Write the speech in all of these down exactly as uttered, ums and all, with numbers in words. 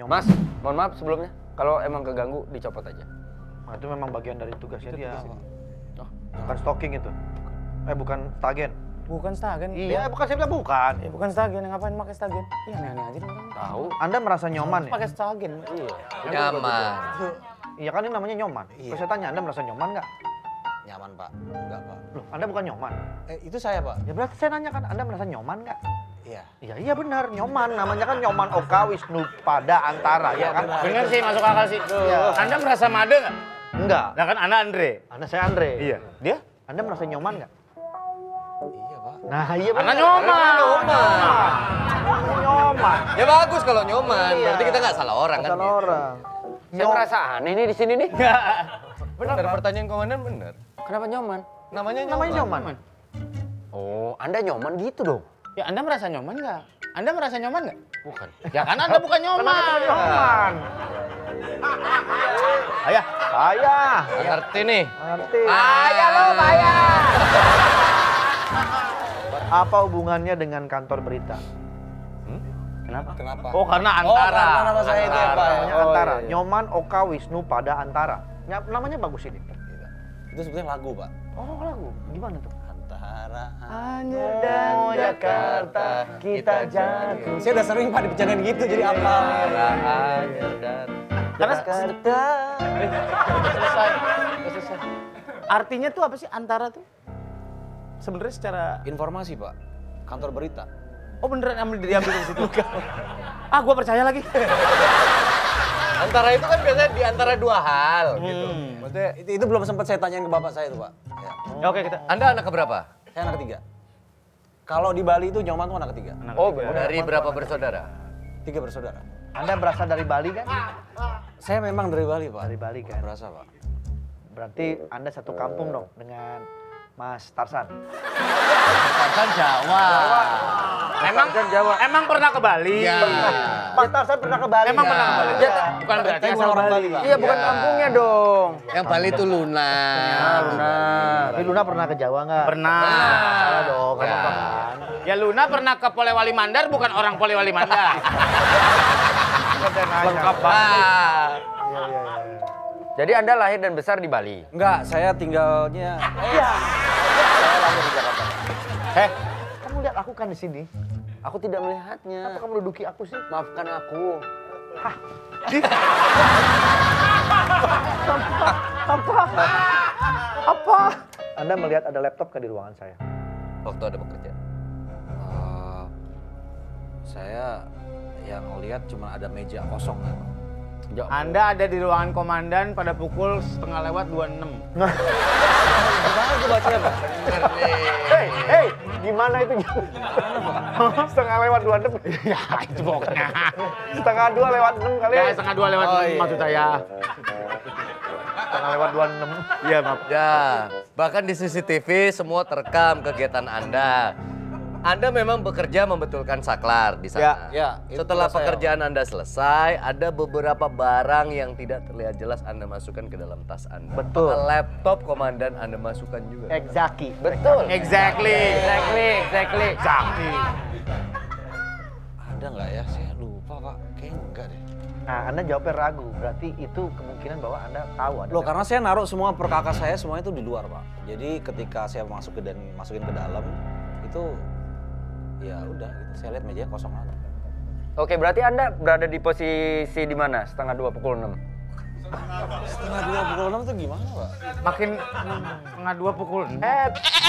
nyoman. Mas, mohon maaf sebelumnya. Kalau emang keganggu, dicopot aja. Nah, itu memang bagian dari tugasnya Itu dia. tugasnya. Oh. Bukan stalking itu. Eh, bukan stagen. Bukan stagen. Iya, bukan saya bilang bukan. Ya, bukan stagen. Ngapain pakai stagen? Iya, aneh-aneh aja nih orang. Tahu. Anda merasa nyoman ya? Pakai stagen. Iya. Nyaman. Iya kan ini namanya nyoman. Iya. Terus saya tanya, Anda merasa nyoman nggak? Nyaman Pak, enggak Pak. Loh, Anda bukan nyoman. Eh itu saya Pak. Ya berarti saya nanya kan, Anda merasa nyoman nggak? Iya. Iya, iya benar, nyoman. Namanya kan nyoman Oka Wisnu pada antara, ya kan? Bener sih, masuk akal sih. Iya. Anda merasa made nggak? Enggak. Nah kan Anda Andre. Anda saya Andre. Iya. Dia? Anda merasa nyoman nggak? Iya Pak. Nah, iya benar. Anda nyoman. Nyoman. Nyoman. Ya bagus kalau nyoman, Iya. berarti kita nggak salah orang kan? Salah gitu. orang. Saya merasa aneh nih di sini nih. Benar, pertanyaan komandan benar. Kenapa nyoman? Namanya nyoman. Namanya nyoman. Oh, Anda nyoman gitu dong? Ya Anda merasa nyoman nggak? Anda merasa nyoman nggak? Bukan. Ya kan Anda bukan nyoman. Nyoman. Ayah. Saya. Ngerti nih. Ngerti. Ayah lo, ayah. Apa hubungannya dengan kantor berita? Kenapa? Kenapa? Oh karena Oh, antara. karena nama saya itu ya Pak. Namanya Oh, Antara. iya, iya. Nyoman Oka Wisnu pada Antara. Ny- namanya bagus ini. Iya. Itu sebetulnya lagu Pak. Oh lagu. Gimana tuh? Antara. Hanya dan Jakarta kita jatuh. Saya udah sering Pak dibicarain gitu jadi apa? Karena selesai. Selesai. Artinya tuh apa sih antara tuh? Sebenarnya secara Informasi Pak. Kantor berita. oh beneran ambil diambil dari situ. Ah gua percaya lagi. Antara itu kan biasanya di antara dua hal gitu. Hmm. Maksudnya, Itu, itu belum sempat saya tanyain ke bapak saya tuh Pak. Ya. Ya, oke kita. Anda anak keberapa? Saya anak ketiga. Kalau di Bali itu nyoman tuh anak ketiga. Anak Oh, ketiga. Dari berapa bersaudara? Tiga bersaudara. Anda berasal dari Bali kan? Saya memang dari Bali Pak. Dari Bali kan? Berasa Pak. Berarti Anda satu kampung dong dengan Mas Tarsan. Tarsan Jawa. Emang Jawa. emang pernah ke Bali? Ya. Mas Tarsan pernah ke Bali. Emang nggak? pernah ke Bali? Iya. Bukan berarti Tapi asal bukan orang Bali. Bali, Pak. Iya, bukan kampungnya dong. Yang Bali itu Luna. Luna. Tapi Luna pernah ke Jawa nggak? Pernah. Salah dong, Ya. apa kan? Ya Luna pernah ke Polewali Mandar bukan orang Polewali Mandar. Lengkap Ah. Iya, iya, iya. Jadi Anda lahir dan besar di Bali? Enggak, saya tinggalnya Iya. saya lahir di Jakarta. Eh, Kamu lihat aku kan di sini. Aku tidak melihatnya. Kenapa kamu duduki aku sih? Maafkan aku. Apa? Apa? Anda melihat ada laptop kan di ruangan saya? Waktu ada bekerja. Eh, saya yang lihat cuma ada meja kosong kan. Ya, Anda ada di ruangan komandan pada pukul setengah lewat dua puluh enam. Gimana tuh bacanya Pak? Hei, hei, gimana itu? Setengah lewat dua enam. Ya itu pokoknya. Setengah dua lewat enam kali. Ya setengah dua lewat Oh, enam iya. maksud saya. Setengah lewat dua enam. Iya maaf. Ya, bahkan di C C T V semua terekam kegiatan Anda. Anda memang bekerja membetulkan saklar di sana. Ya, ya, itu Setelah tugas saya, pekerjaan Anda selesai, ada beberapa barang yang tidak terlihat jelas Anda masukkan ke dalam tas Anda. Betul. Apakah laptop komandan Anda masukkan juga? Exactly. betul. Exactly. Exactly, exactly. Exactly. Ada nggak ya? Saya lupa Pak. Kayaknya enggak deh. Nah, Anda jawabnya ragu. Berarti itu kemungkinan bahwa Anda tahu ada. Loh, karena saya naruh semua perkakas saya semuanya itu di luar Pak. Jadi ketika saya masuk ke dan masukin ke dalam itu ya udah gitu. Saya lihat mejanya kosong aja. Oke, berarti Anda berada di posisi di mana? Setengah dua pukul enam. Setengah dua pukul enam itu gimana Pak? Makin setengah dua pukul enam. Eh.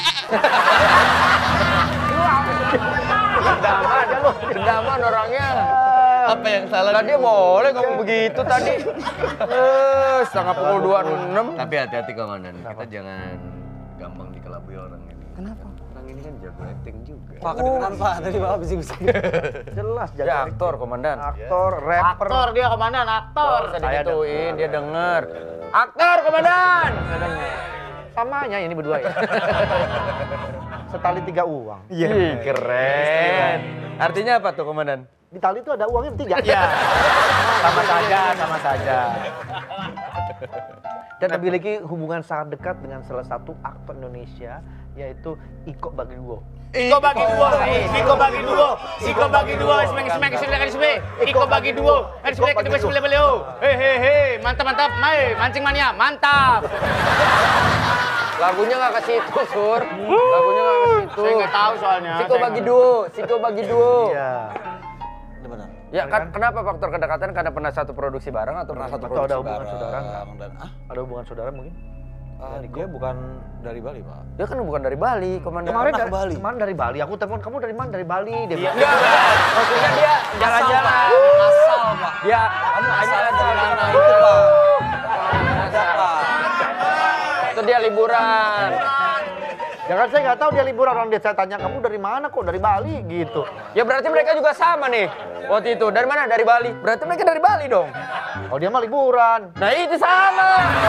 Dendaman aja lu, dendaman orangnya. Apa yang salah? Tadi boleh ngomong begitu tadi. Eh, setengah pukul dua puluh enam. Tapi hati-hati komandan, kita jangan gampang dikelabui orang ini. Kenapa? Orang ini kan jago acting juga. Pak kedengeran Pak, tadi Bapak bisik-bisik. Jelas jago. Ya aktor, komandan. Aktor, rapper. Aktor dia komandan, aktor. Bisa digituin, dia denger. Aktor, komandan. Samanya ini berdua ya. Setali tiga uang. Ih, keren. Artinya apa tuh, komandan? Di tali itu ada uangnya tiga. Iya. Sama saja, sama saja. Dan memiliki hubungan sangat dekat dengan salah satu aktor Indonesia yaitu Iko bagi duo. Iko bagi dua, Iko bagi dua, Iko bagi dua, semek semek semek semek, Iko bagi dua, semek kedua sebelah beliau. Hehehe, mantap mantap, mai mancing mania, mantap. Lagunya nggak ke situ, Sur. Lagunya nggak ke situ. Saya nggak tahu soalnya. Siko bagi duo, Siko bagi duo. Iya. Ini benar. Ya kan, kenapa faktor kedekatan? Karena pernah satu produksi bareng atau pernah satu Atau produksi ada hubungan bareng? saudara nggak? Dan ah, Ada hubungan saudara mungkin? ah, dia bukan dari Bali, Pak. Dia kan bukan dari Bali, komandan. Kemarin Pernah dari ke Bali. Kemarin dari Bali. Aku telepon kamu dari mana? Dari Bali. Dia bilang. Enggak, maksudnya dia jalan-jalan. Asal, Pak. Dia Kamu asal ada dari mana itu, Pak? Ada, Pak. itu dia liburan. Ya kan saya nggak tahu dia liburan, orang dia saya tanya kamu dari mana kok dari Bali gitu. Ya berarti mereka juga sama nih. Waktu itu dari mana? Dari Bali. Berarti mereka dari Bali dong. Oh dia mah liburan. Nah itu sama.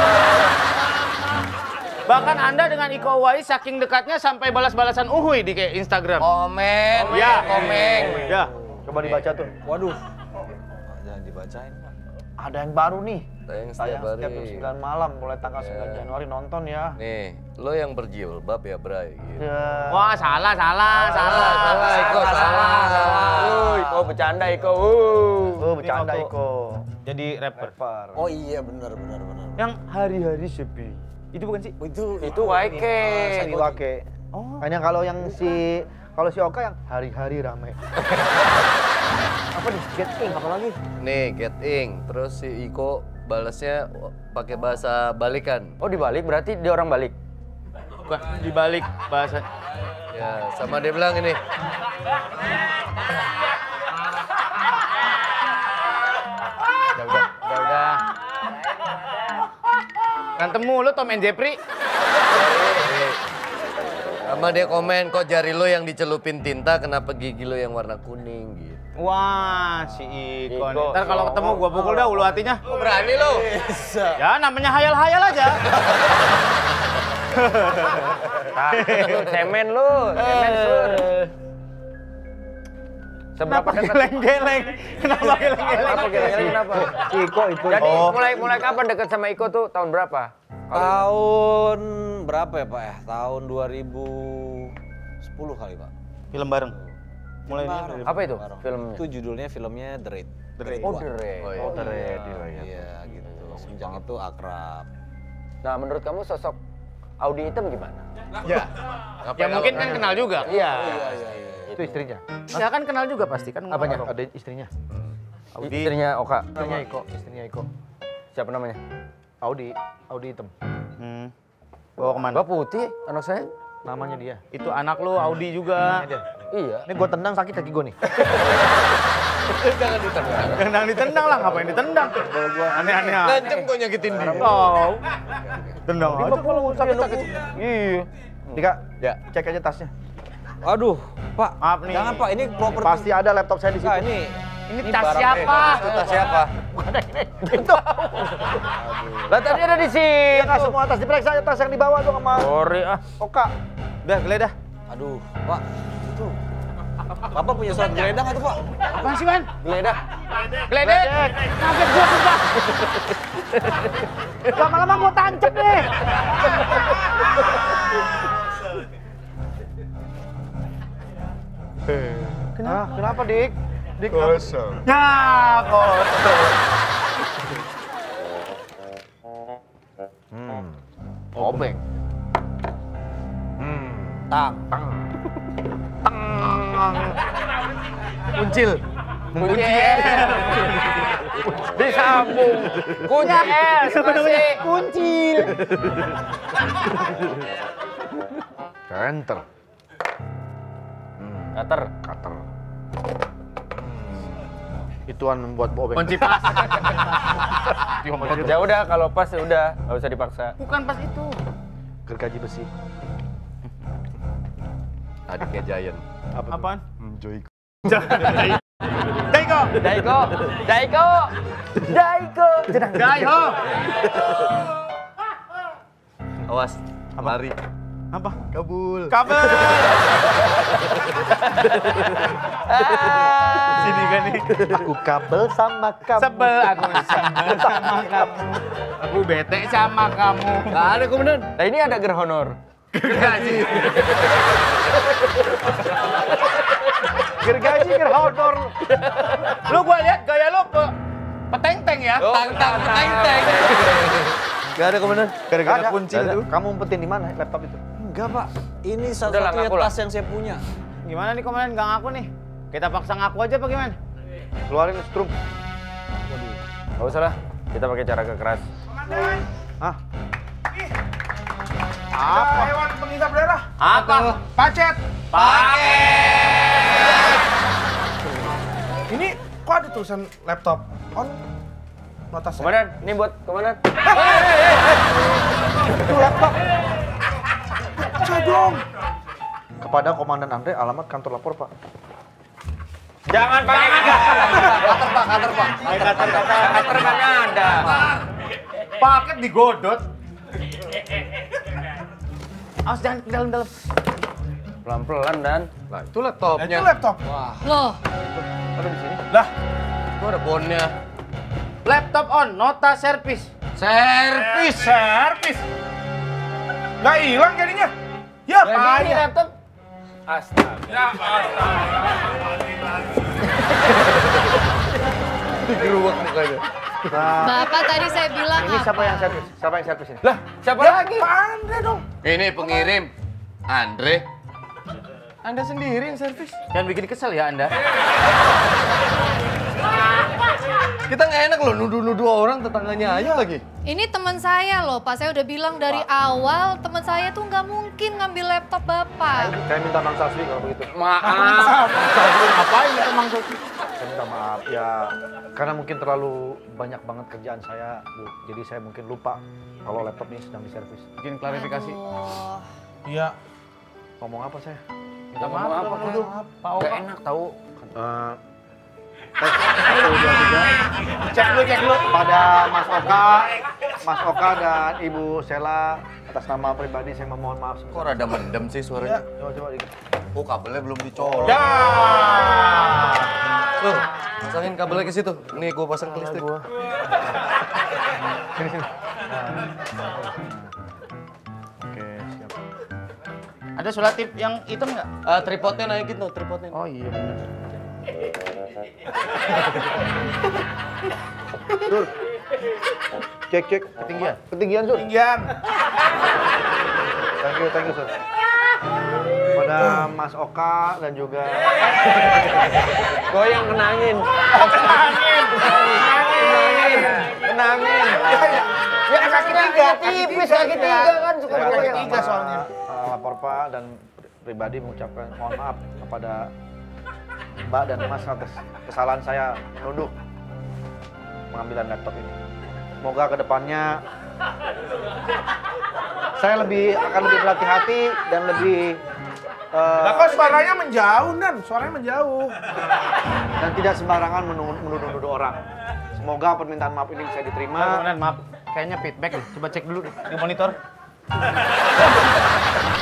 Bahkan Anda dengan Iko Uwais saking dekatnya sampai balas-balasan uhuy di kayak Instagram. Komen, Ya. komen. Ya. Coba dibaca tuh. Waduh. Jangan dibacain, Pak. Ada yang baru nih. Tayang Tayang setiap setiap jam hari. sembilan malam mulai tanggal sembilan Januari nonton ya. Nih, lo yang berjilbab ya, Bray. Gitu. Ya. Wah, salah, salah, salah, Salah, Iko, salah, salah. Wuh, Iko bercanda, Iko. Wuh. Oh bercanda Ini waktu- Iko. Jadi rapper. Rapper. Oh iya, benar benar benar. Yang hari-hari sepi. Itu bukan sih? Oh, itu Itu Waike. Ini Wake. Oh. Hanya kalau yang si kalau si Oka yang hari-hari rame. Apa nih? Get King apa lagi? Nih, Get Ing. Terus si Iko balasnya pakai bahasa balikan. Oh dibalik, berarti dia orang balik. Bukan dibalik bahasa. Ya, sama dia bilang ini. Ya udah, udah, udah. Berantem mulu Tom and Jeffrey. Sama dia komen, kok jari lo yang dicelupin tinta, kenapa gigi lo yang warna kuning gitu. Wah, si Iko. nih. Iko, Ntar kalau ketemu gua pukul dah ulu hatinya. Berani lo? Ya namanya hayal-hayal aja. Lu cemen lu, cemen sur. Seberapa Kenapa dekat? geleng-geleng? Kenapa geleng-geleng? Kenapa geleng-geleng kenapa? Si Iko itu. Jadi Oh. mulai mulai kapan dekat sama Iko tuh? Tahun berapa? tahun berapa ya, Pak ya? Tahun dua ribu sepuluh kali, Pak. Film bareng. Mulai Bareng. ini. Apa itu Bareng. filmnya? Itu judulnya filmnya The Raid. The Raid. Oh, The Raid. Oh, iya. Oh, The Raid, iya, iya. Iya, gitu. Semenjak itu akrab. Nah, menurut kamu sosok Audi Hitam gimana? Ya. Ya mungkin kan kenal juga. Iya. Iya, iya, iya. Itu istrinya. Ya kan kenal juga pasti kan. Apanya? Ada istrinya. Audi. Istrinya Oka. Istrinya Iko. Istrinya Iko. Siapa namanya? Audi. Audi hitam. Hmm. Bawa kemana? Gua putih, anak saya. Namanya dia. Itu anak lu Audi juga. Namanya dia. Iya. Ini gue tendang sakit kaki gue nih. Jangan ditendang. Jangan ditendang lah, ngapain ditendang? Kalau gua aneh-aneh. Ngancem kok nyakitin dia. Oh. Tendang aja kalau sakit sakit. Iya. Dika, Ya. cek aja tasnya. Aduh, Pak. Maaf nih. Jangan, Pak. Ini properti. Pasti ada laptop saya di situ. Nah, ini Ini tas siapa? Itu tas siapa? Itu. Lah tadi ada di Ya sini. nggak semua tas diperiksa, tas yang dibawa tuh sama Sorry ah. Oka. Udah, geledah. Aduh, Pak. Itu. Bapak punya surat geledah nggak tuh, Pak? Apaan sih, Ban? Geledah. Geledek. Kaget gua sumpah. Lama-lama gua tancep deh. Kenapa? kenapa, Dik? Dik, Kosong. Ya, kosong. obeng. Tang. Kuncil. Kunci R. Disambung. Kunci R. Masih. Kuncil. Enter. Cutter. Cutter. Ituan membuat obeng. Kunci pas. Ya udah kalau pas ya udah, nggak usah dipaksa. Bukan pas itu. Gergaji besi. Adiknya Giant. Apaan? Joyko. Daiko. Daiko. Daiko. Daiko. Daiho. Awas, lari. Apa? Kabul. Kabel. Sini kan nih. Aku kabel sama kamu. Sebel aku sebel sama kamu. Aku bete sama kamu. Nggak ada komandan. Nah ini ada gerhonor. Gergaji. Gergaji, gerhodor. Lu gua lihat gaya lu pe peteng-teng ya. Tang-tang teng-teng. Gak ada komandan. Gara-gara Ada, kunci ada. itu. Kamu umpetin di mana laptop itu? Enggak pak, ini Udah lah, satu-satunya ngaku lah. tas yang saya punya. Gimana nih komandan nggak ngaku nih? Kita paksa ngaku aja apa gimana? Keluarin strum. Gak usah lah, kita pakai cara kekeras. Hah? Apa? Hewan penghisap darah. Apa? Pacet. Paket. Ini kok ada tulisan laptop on notas. Komandan, ini buat komandan. Itu laptop. Baca dong. Kepada Komandan Andre, alamat kantor lapor, Pak. Jangan pakai kata. Kater pak, kater pak. Kata-kata kater mana ada. Paket digodot. Awas jangan ke dalam-dalam. Pelan-pelan dan. Nah itu Itu laptopnya. laptop. Loh, Ada di sini. Lah, Itu ada bonnya. Laptop on, nota servis. Servis. servis. Nggak hilang jadinya. Ya, Jadi ini payah. laptop. Digeruak mukanya. Nah, Bapak tadi saya bilang ini siapa apa? yang servis? Siapa yang servis ini? Lah, siapa Ya, lagi? Pak Andre dong. Ini pengirim. Andre. Anda sendiri yang servis. Jangan bikin kesel ya Anda. Kita nggak enak loh nuduh-nuduh orang tetangganya aja lagi. Ini teman saya loh, Pak. Saya udah bilang dari awal teman saya tuh nggak mungkin ngambil laptop Bapak. Saya minta Mang Saswi kalau begitu. Maaf. Ngapain itu Mang Saswi? Saya minta maaf ya, karena mungkin terlalu banyak banget kerjaan saya, Bu. Jadi saya mungkin lupa kalau laptop ini sedang diservis. Bikin klarifikasi. Aduh. Iya. Ngomong apa saya? Minta maaf, Maaf, apa Pak. dulu? Pak Gak Oka. enak tahu. Eh, tes satu, dua, tiga. Cek dulu, cek dulu. Kepada Mas Oka, Mas Oka dan Ibu Sela, atas nama pribadi saya memohon maaf. Kok rada mendem sih suaranya? Coba coba dikit. Oh kabelnya belum dicolok. Ya. Tuh, pasangin kabelnya ke situ. Nih gua pasang ke listrik. Sini sini. Oke siap. Ada solatif yang hitam nggak? Ah, tripodnya naikin tuh, tripodnya. Oh iya benar. Sur. Cek cek ketinggian. Ketinggian Sur. Tinggian. Thank you thank you Sur. Pada Mas Oka dan juga Gue yang kenangin. Kenangin. Kenangin. Kenangin. Ya kaki tiga. Tipis kaki tiga kan suka saya banyak. atas tiga nama, soalnya. eh, lapor Pak dan pribadi mengucapkan mohon maaf kepada Mbak dan Mas atas kesalahan saya menuduh pengambilan laptop ini. Semoga kedepannya saya lebih akan lebih berhati-hati dan lebih eh, Lah kok suaranya menjauh, Dan? Suaranya menjauh. dan tidak sembarangan menu- menuduh-nuduh orang. Semoga permintaan maaf ini bisa diterima. Komandan, maaf. Kayaknya feedback deh. Coba cek dulu deh di monitor.